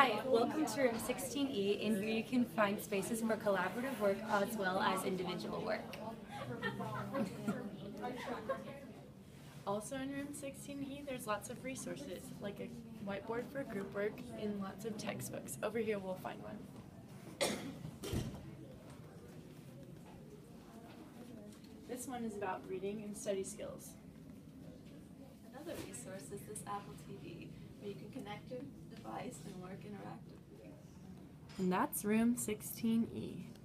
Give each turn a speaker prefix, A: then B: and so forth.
A: Hi, welcome to Room 16E. In here you can find spaces for collaborative work as well as individual work.
B: Also in room 16E, there's lots of resources, like a whiteboard for group work and lots of textbooks. Over here we'll find one. This one is about reading and study skills.
C: Another resource is this Apple TV, where you can connect your device and work interactively.
B: And that's room 16E.